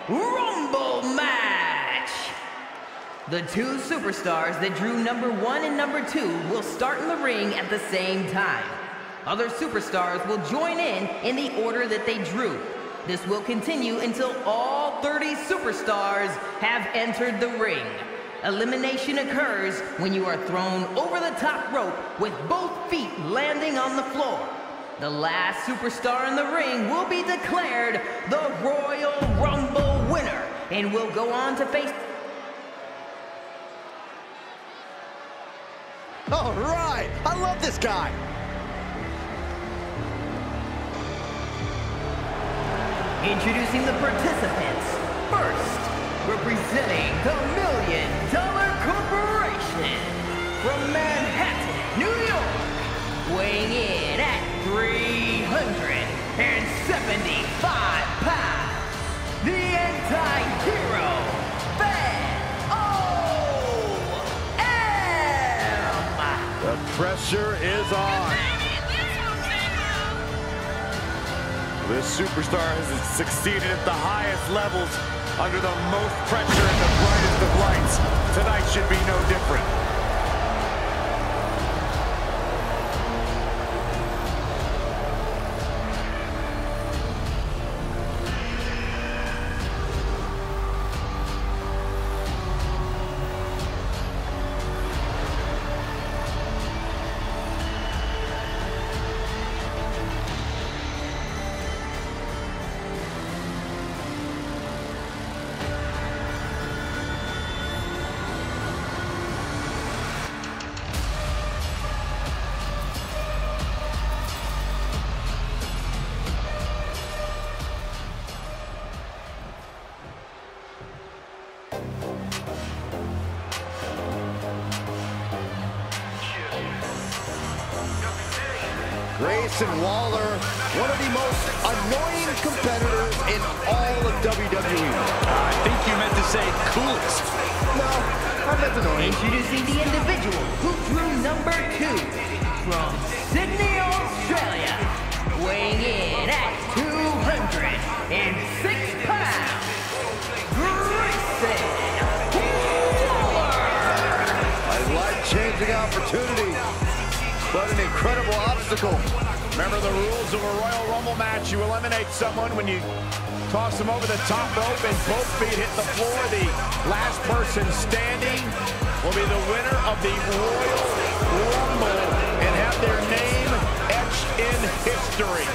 Rumble match. The two superstars that drew number 1 and number 2 will start in the ring at the same time. Other superstars will join in the order that they drew. This will continue until all 30 superstars have entered the ring. Elimination occurs when you are thrown over the top rope with both feet landing on the floor. The last superstar in the ring will be declared the Royal Rumble winner and will go on to face... All right, I love this guy. Introducing the participants. First, representing the $1 Million Corporation from Manhattan, New York, weighing in at 375 pounds, the anti-hero, Van-O-M. The pressure is on. This superstar has succeeded at the highest levels under the most pressure and the brightest of lights. Tonight should be no different. Grayson Waller, one of the most annoying competitors in all of WWE. I think you meant to say coolest. No, I meant annoying. Introducing the individual who drew number 2 from Sydney, Australia, weighing in at 206 pounds, Grayson Waller. A life-changing opportunity, but an incredible obstacle. Remember the rules of a Royal Rumble match. You eliminate someone when you toss them over the top rope and both feet hit the floor. The last person standing will be the winner of the Royal Rumble and have their name etched in history.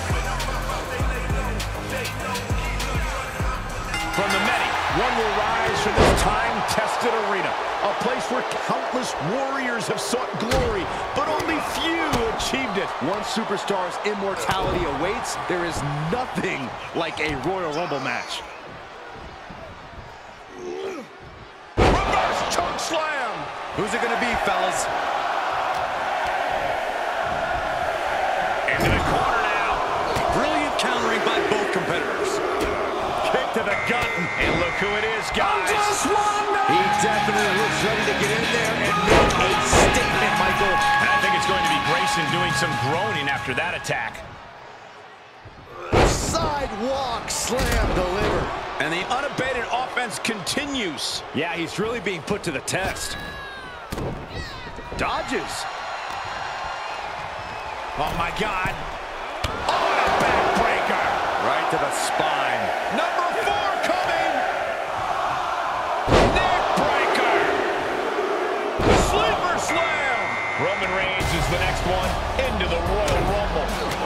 From the many, one will rise from this time-tested arena, a place where countless warriors have sought glory, but only few achieved it. Once superstar's immortality awaits, there is nothing like a Royal Rumble match. Reverse choke slam! Who's it gonna be, fellas? Into the corner now. Brilliant countering by both competitors. Kick to the gut, and look who it is, guys. He definitely looks ready to get in there and make a statement, Michael. And I think it's going to be Grayson doing some groaning after that attack. Sidewalk slam delivered. And the unabated offense continues. Yeah, he's really being put to the test. Dodges. Oh, my God. Oh, and a backbreaker. Right to the spine. Number 4 coming. Neck breaker. Sleeper slam. Roman Reigns is the next one into the Royal Rumble.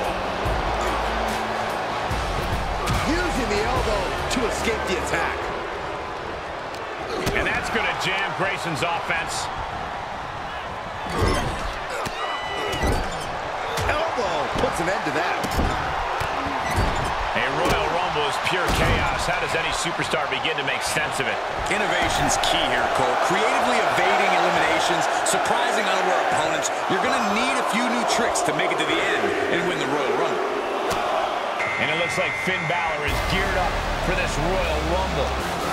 Using the elbow to escape the attack. And that's going to jam Grayson's offense. Elbow puts an end to that. A Royal Rumble is pure chaos. How does any superstar begin to make sense of it? Innovation's key here, Cole. Creatively evading eliminations, surprising unaware opponents. You're going to need a few new tricks to make it to the end and win the Royal Rumble. And it looks like Finn Balor is geared up for this Royal Rumble.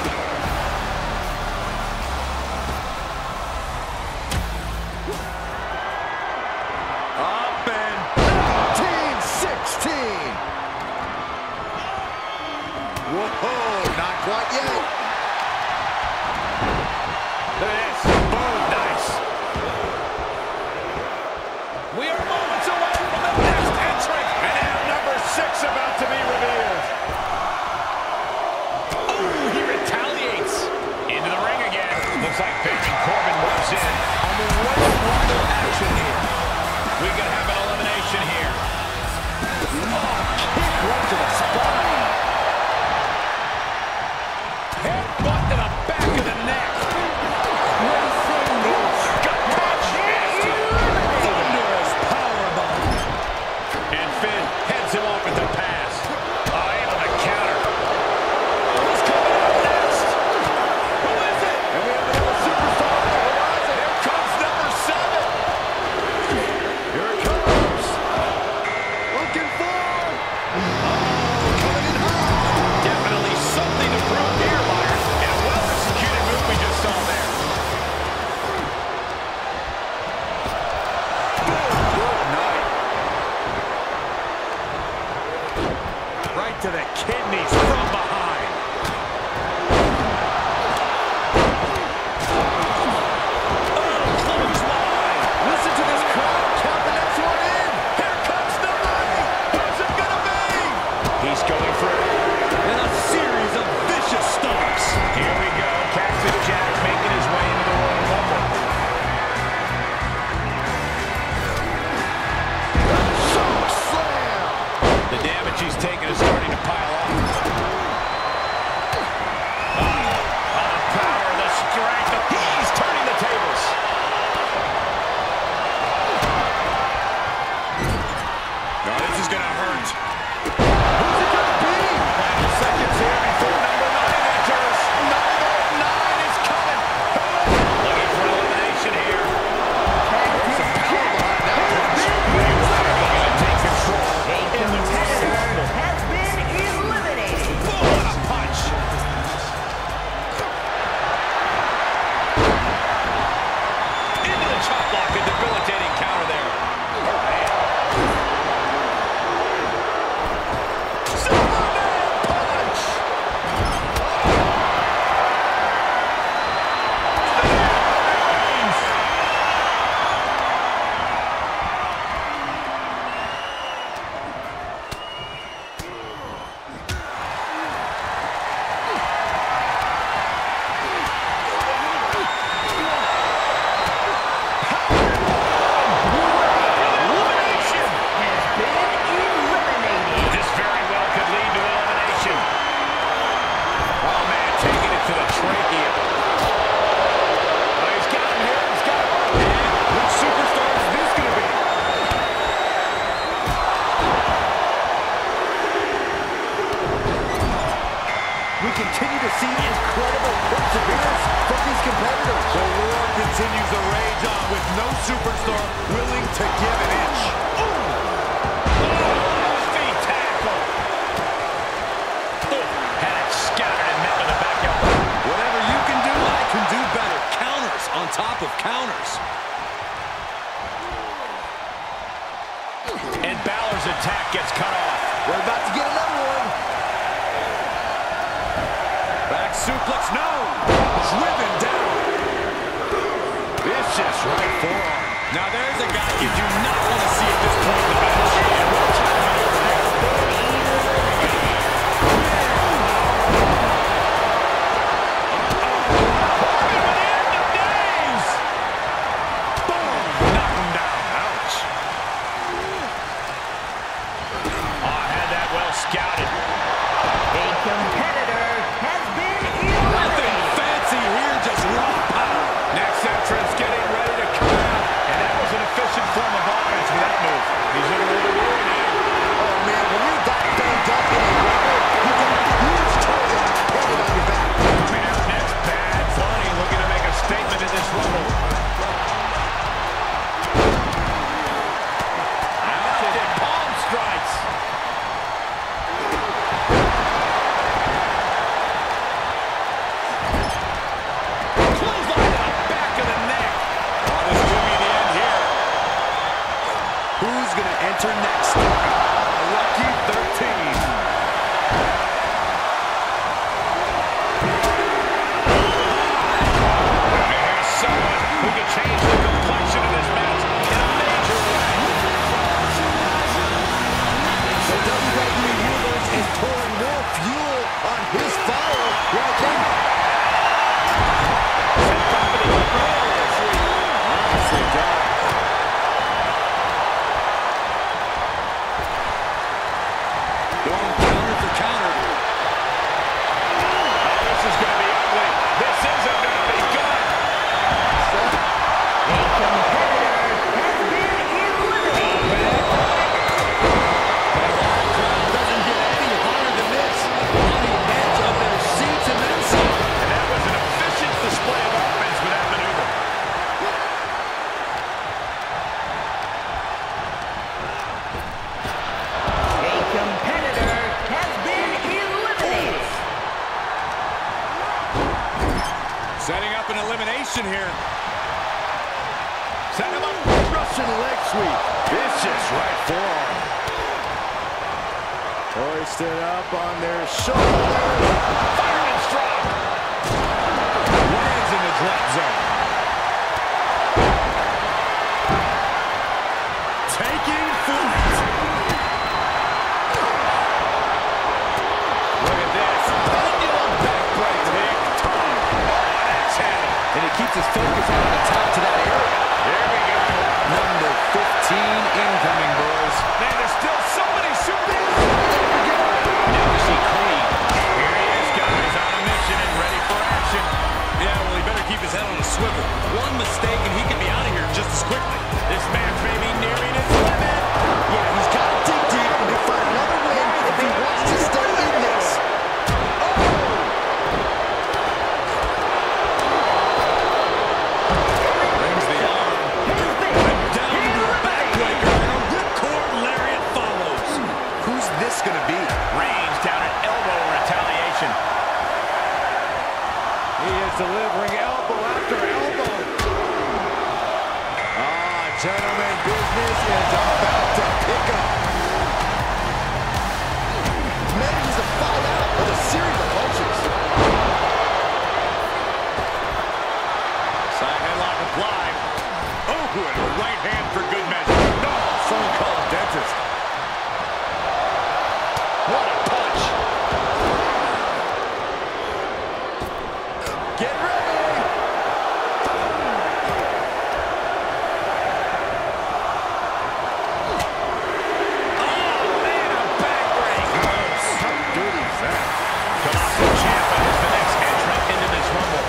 Up and 19-16. Whoa, not we continue to see incredible perseverance from these competitors. The war continues to rage on with no superstar willing to give an inch. Feet tackle. Had it scattered and met with a back elbow. Whatever you can do, I can do better. Counters on top of counters. And Balor's attack gets cut off. We're about to get another one. Back suplex, no! Driven down. Vicious right forearm. Now there's a guy you do not want to see at this point in the match. And we'll talk about it next. Scouted. A competitor has been eliminated. Nothing fancy here, just raw power. Next entrance getting ready to come out. And that was an efficient form of offense with that move. He's looking a little weird now. Oh, man, when you're that banged up in a rubber, you've got a huge target headed on your back. Coming out next, Bad Bunny looking to make a statement in this Rumble. Mounted palm strikes. Enter next. Lucky 13. Here's someone who can change the complexion of this match in a major way. The WWE Universe is pouring more fuel on his fire right now. Honestly, God. Setting up an elimination here. Set him up. Russian leg sweep. Vicious right forearm. Hoisted up on their shoulder. Fireman strike. Lands in the drop zone. Taking flight. Look at this. Pendulum backbreaker. And he keeps his focus on the top to that area. There we go. Number 15 incoming, boys. Man, there's still so many superstars. There we go. Now we see Creed. Here he is, guys, on a mission and ready for action. Yeah, well, he better keep his head on a swivel. One mistake and he can be out of here just as quickly. This match may be nearing its limit. Yeah, he's got to dig deep and find another win if he wants to stay in this. Going to be Reigns down at elbow retaliation. He is delivering elbow after elbow. Gentlemen, business is about to pick up. Manages to fight out with a series of punches. Side headlock applied. Oh, and a right hand for good measure. No, someone called a dentist. What a punch! Get ready! Oh, man, a backbreak! How good is that? Tommaso Ciampa is the next entrant into this Rumble.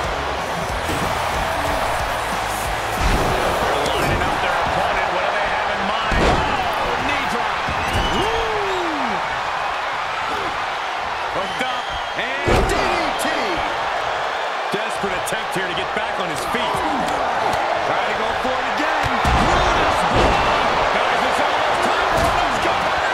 They're lining up their opponent. What do they have in mind? Oh, knee drop! Woo! Hooked up, and desperate attempt here to get back on his feet. Trying to go for it again. Brutus block. Guys, it's almost time for Brutus to go back.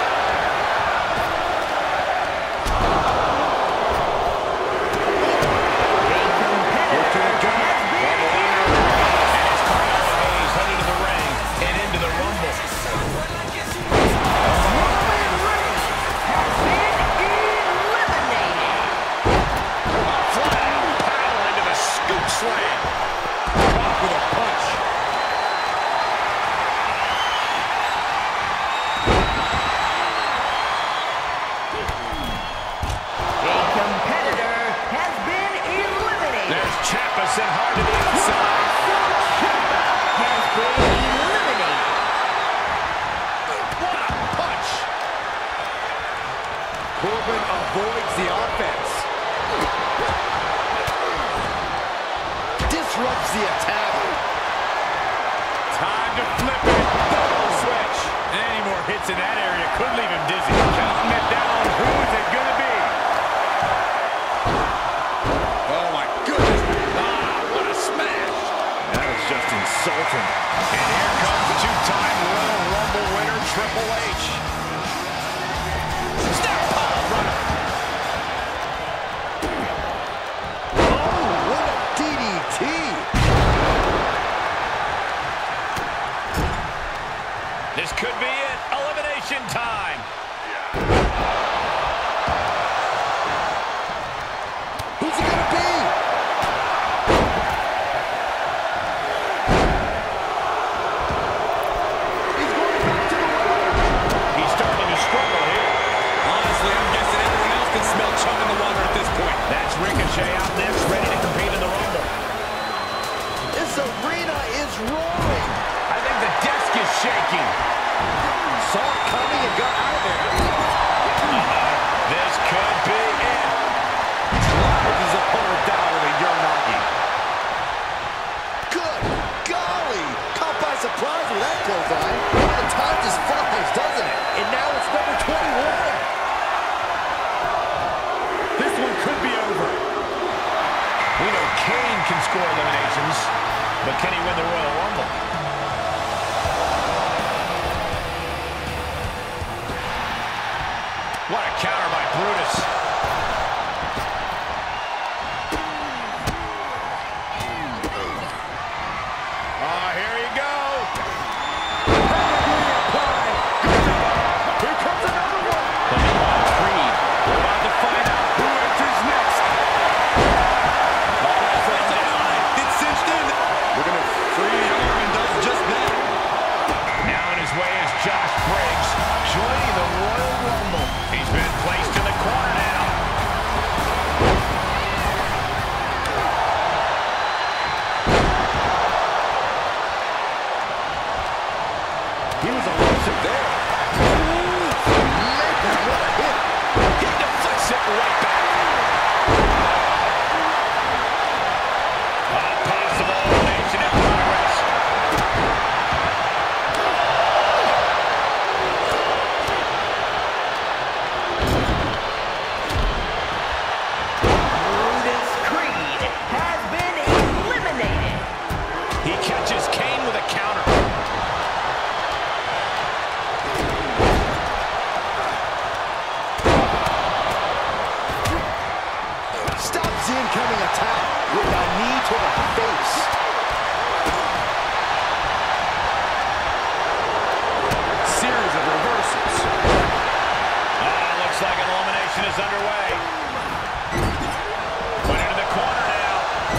Look to the gun. And it's Carmelo Hayes headed to the ring and into the Rumble. Slam. Caught with a punch. A competitor has been eliminated. There's Ciampa sent hard to the outside. Ciampa has been eliminated. What a punch. Corbin avoids the offense. Disrupts the attack. Time to flip it. Double switch. Any more hits in that area could leave him dizzy. Counting it down. Who is it going to be? Oh, my goodness. Ah, what a smash. That is just insulting. And here comes two-time Royal Rumble winner Triple H. Snap pile runner. Oh, what a DDT. This could be it. Elimination time. Who's it gonna be? He's going back to the ring. He's starting to struggle here. Honestly, I'm guessing everyone else can smell chum in the water at this point. That's Ricochet out next, ready to compete in the Rumble. This arena is roaring. I think the desk is shaking. Saw it coming and got out of there. This could be it. Drives his opponent down with a Uranagi. Good golly. Caught by surprise with that clothesline. The time just flies, doesn't it? And now it's number 21. This one could be over. We know Kane can score eliminations, but can he win the Royal Rumble? What a counter by Brutus. Here you go. Here comes another one. But meanwhile, Creed, we're about to find out who enters next. It's cinched in. We're going to free the arm and does just that. Now on his way is Josh Briggs, joining the Royal Rumble. He's been placed in the corner now. He was elusive there. Man, what a hit. He deflects it right back. A possible elimination in progress. Brutus Creed has been eliminated. He catches Kane with a counter. Stops the incoming attack with a knee to the face. Series of reversals. Looks like an elimination is underway. Put into the corner now.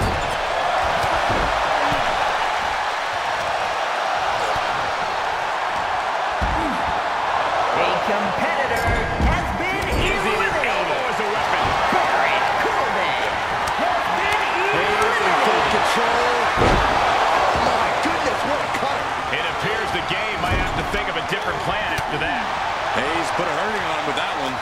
A competitor has been Using his elbow eliminated. as a weapon. Baron Corbin has been Hayes in full eliminated. control. Oh my goodness, what a cutter. It appears the game might have to think of a different plan after that. Hayes put a hurting on him with that one.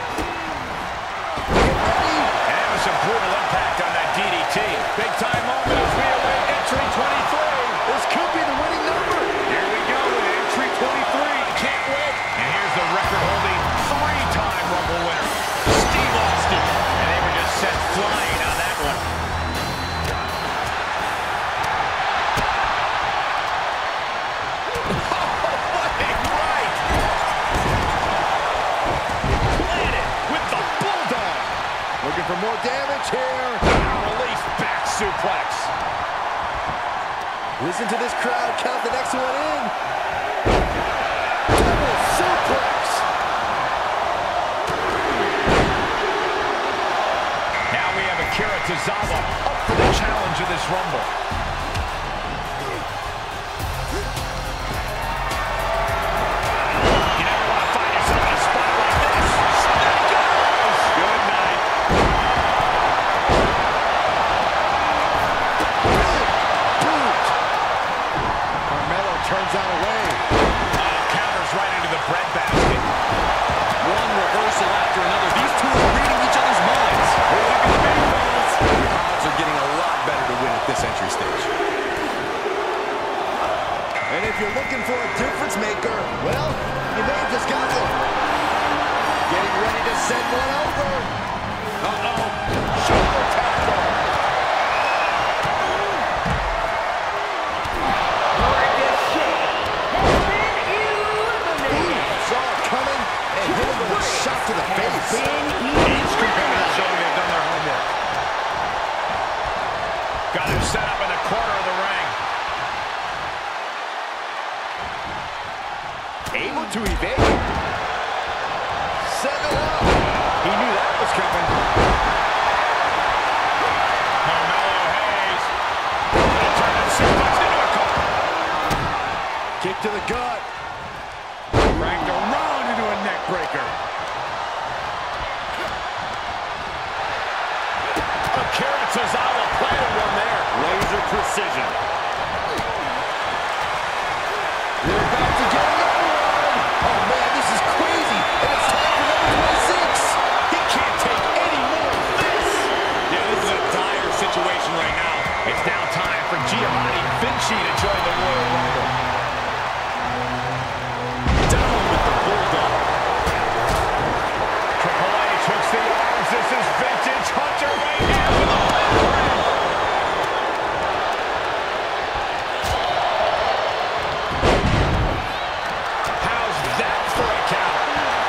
And it was some brutal impact on that DDT. Big time moment as we await entry 23. This could be the winning number. Here we go with entry 23. Can't wait. And here's the record-holding three-time Rumble winner, Steve Austin. And they were just sent flying on that one. damage here. Release back suplex. Listen to this crowd count the next one in. Double suplex. Now we have Akira Tozawa up for the challenge of this Rumble. You never want to find yourself in a spot like this. There goes. Good night. Carmelo turns that away. Counters right into the breadbasket. One reversal after another. These two are reading each other's minds. Look at the big fellas. The odds are getting a lot better to win at this entry stage. And if you're looking for a difference maker, well, you may have just got one. Getting ready to send one over. Uh-oh. Shoulder tackle. Saw it coming and hit him with a shot to the face. Each competitor showing they've done their homework. Got him set up in the corner of the ring. Able to evade. Set it up. He knew that was coming. Carmelo Hayes. Gonna turn that suplex into a cover. Kick to the gut. Cranked around into a neck breaker. Akira Tozawa planted one there. Laser precision. They're about to get another one. Oh, man, this is crazy. And it's time for number 26. He can't take any more of this. Yeah, this is a dire situation right now. It's now time for Giovanni Vinci to join the Royal Rumble. Down with the Bulldog. Triple H hooks the arms. This is vintage Hunter right here with the win. How's that for a count?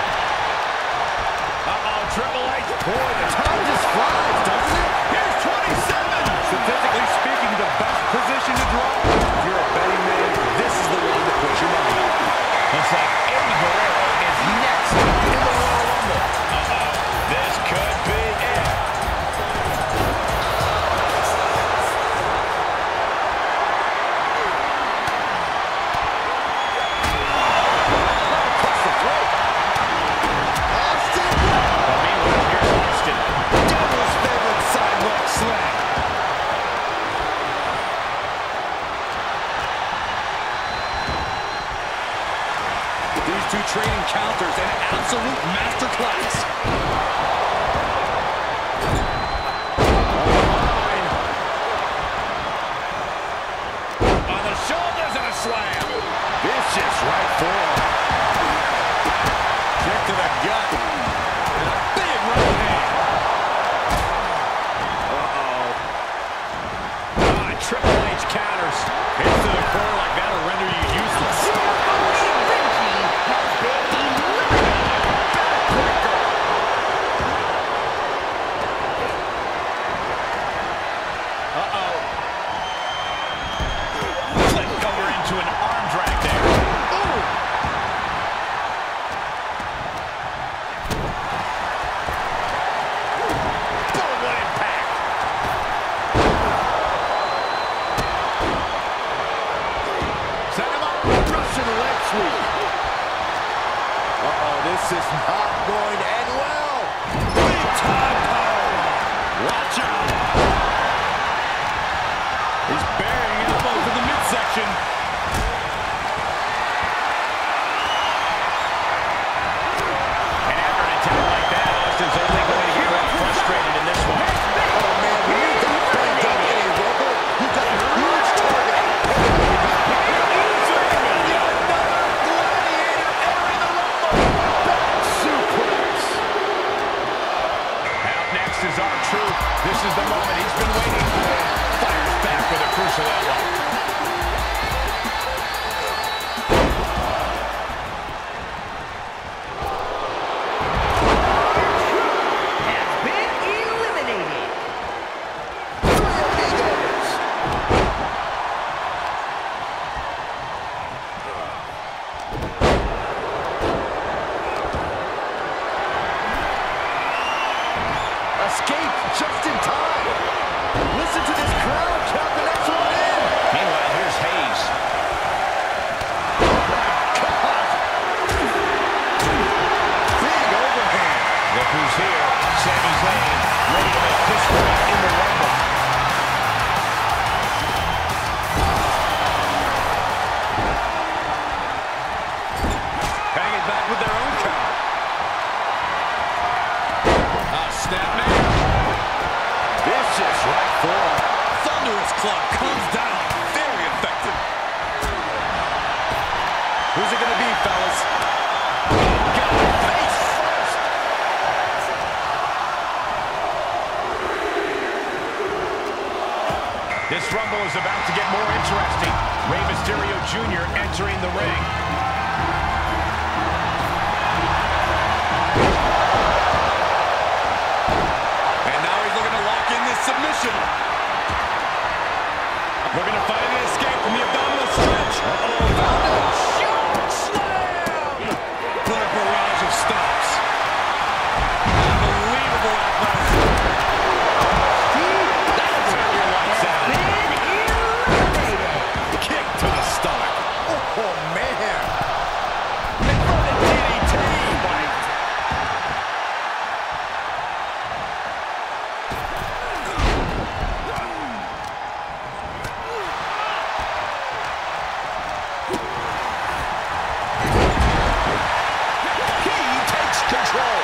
Uh-oh, Triple H. Boy, the time just flies, doesn't it? Here's 27. Statistically speaking, the best position to draw. If you're a betting man, this is the one to put your money on. Looks like Eddie Guerrero is next in the Royal Rumble. Uh-oh, this could be it. Across the throat. Austin. Well, meanwhile, here's Austin. Devil's favorite sidewalk slam. These two trading counters, an absolute masterclass. On the shoulders and a slam. Vicious right forward. Kick to the gut. And a big right hand. Uh-oh. Triple H counters. Hits to the core like that will render you useless. Uh-oh. Flipped over into an arm drag there. Ooh. Boom, what impact. Set him up. Russian leg sweep. Uh-oh, this is not going to end well. Big time power. Watch out. He's burying elbows in the midsection. And after an attack like that, Austin's only going to get more frustrated in this one. Oh, man, when you got banged up in a Rumble, you got a huge target. Suplex. Out next is R-Truth. This is the moment he's been waiting for. Fires back with a crucial elbow. Has been eliminated. Club comes down. Very effective. Who's it going to be, fellas? Got him face first. This Rumble is about to get more interesting. Rey Mysterio Jr. entering the ring. And now he's looking to lock in this submission. Looking to find an escape from the abdominal stretch. Choke slam! What a barrage of stops. Unbelievable athleticism. Kick to the stomach. Oh, man. Inverted DDT. He takes control.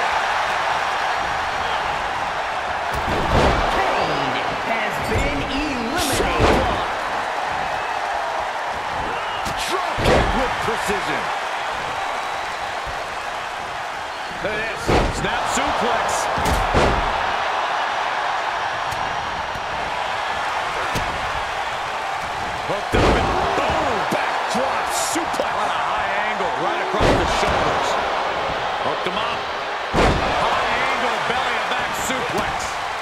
Kane has been eliminated. Drop kick with precision. Look at this. Snap suplex. Hooked up and boom. Backdrop suplex. What a high angle right across the shoulders. Hooked him up. High angle belly and back suplex.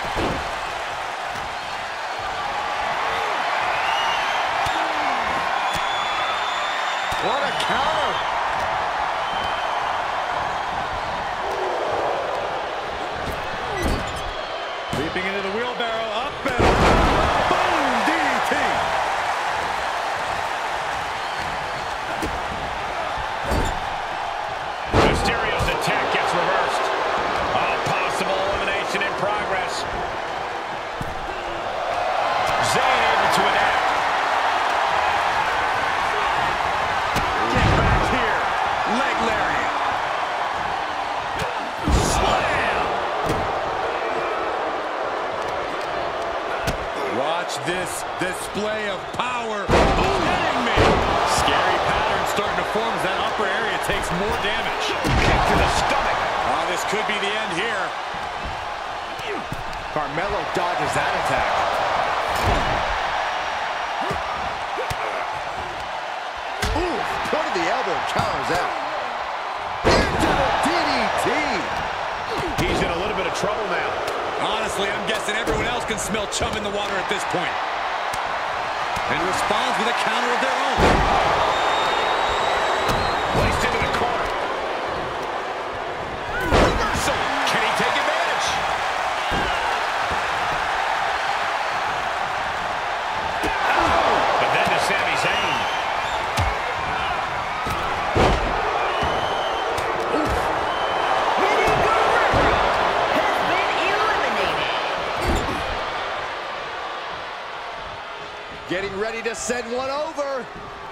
What a counter. Leaping into the wheelbarrow, up and boom, DDT. Mysterio's attack gets reversed. Possible elimination in progress. Zayn able to adapt. Get back here. Leg lariat. Slam. Watch this display of power. Hitting me. Scary pattern starting to form as that upper area takes more damage. Kick to the stomach. Oh, this could be the end here. Carmelo dodges that attack. Ooh, point of the elbow counters out. Into the DDT. He's in a little bit of trouble now. Honestly, I'm guessing everyone else can smell chum in the water at this point. And responds with a counter of their own. Placed into the corner. Reversal. Can he take advantage? But then to Sami Zayn. Eddie Guerrero has been eliminated. Getting ready to send one over.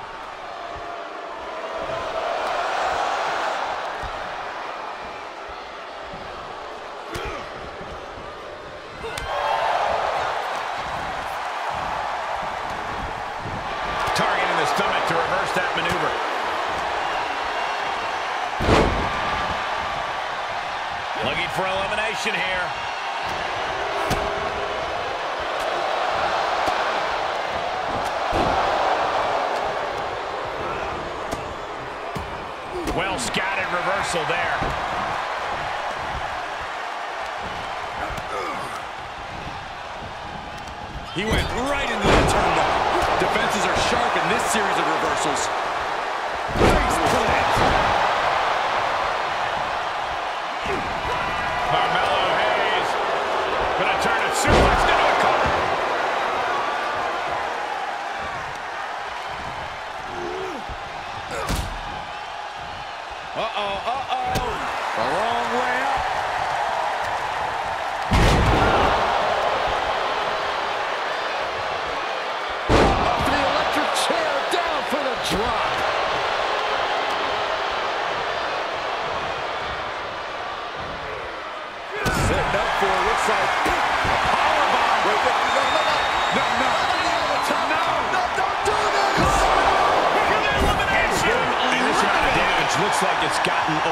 Targeting the stomach to reverse that maneuver. Looking for elimination here. Well scattered reversal there. He went right into that turnbuckle. Defenses are sharp in this series of reversals. Face plant. Carmelo Hayes gonna turn a suplex into a cover. The wrong way up. Up to the electric chair, down for the drop.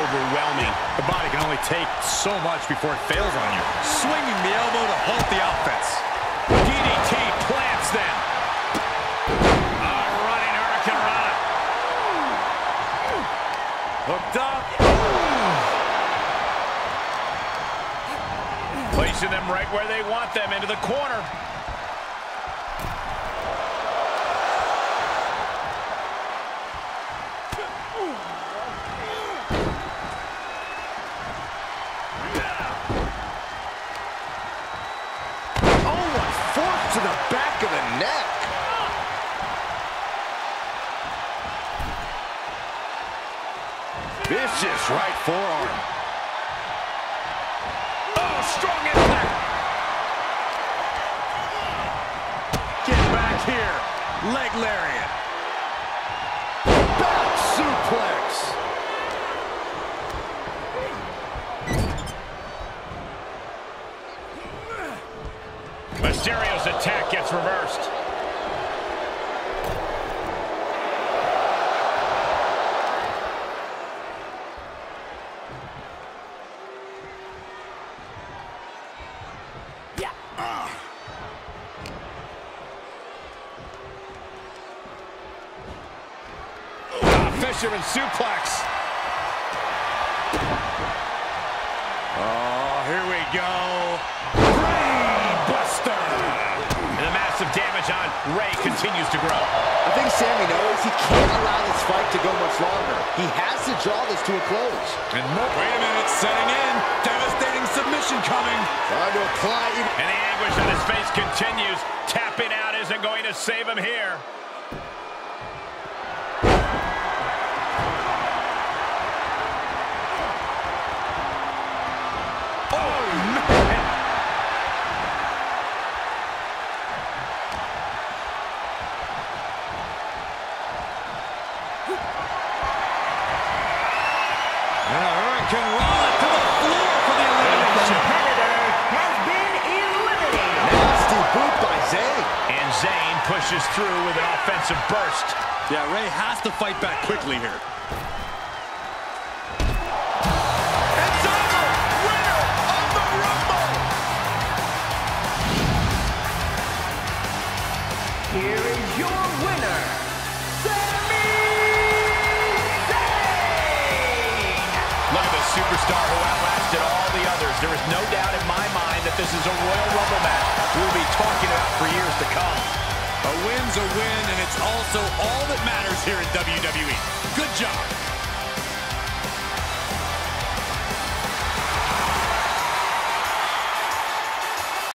overwhelming. The body can only take so much before it fails on you. Swinging the elbow to halt the offense. DDT plants them. Running Hurricane Rana. Hooked up. Placing them right where they want them, into the corner. To the back of the neck. Vicious right forearm. Oh, strong impact. Get back here. Leg lariat. Back suplex. Mysterio's attack gets reversed. Fisherman suplex. Oh, here we go. Buster. And the massive damage on Rey continues to grow. I think Sammy knows he can't allow this fight to go much longer. He has to draw this to a close. And wait a minute, setting in. Devastating submission coming. Trying to apply. And the anguish on his face continues. Tapping out isn't going to save him here. Hurricane Rana to the floor for the elimination. Competitor has been eliminated. Nasty boot by Zayn. And Zayn pushes through with an offensive burst. Yeah, Rey has to fight back quickly here. It's over! Winner of the Rumble! Here is your winner, Sami Zayn! Look at the superstar who outlasted all the others. There is no doubt in my mind that this is a Royal Rumble match we'll be talking about for years to come. A win's a win, and it's also all that matters here in WWE. Good job.